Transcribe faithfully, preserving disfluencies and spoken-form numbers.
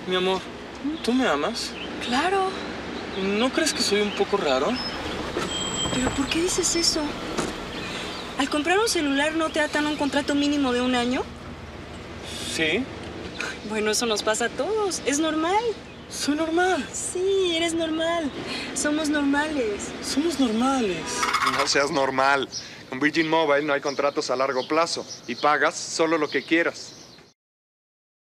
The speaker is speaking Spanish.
Mi amor, ¿tú me amas? Claro. ¿No crees que soy un poco raro? ¿Pero por qué dices eso? ¿Al comprar un celular no te atan a un contrato mínimo de un año? Sí. Bueno, eso nos pasa a todos. Es normal. Soy normal. Sí, eres normal. Somos normales. Somos normales. No seas normal. Con Virgin Mobile no hay contratos a largo plazo y pagas solo lo que quieras.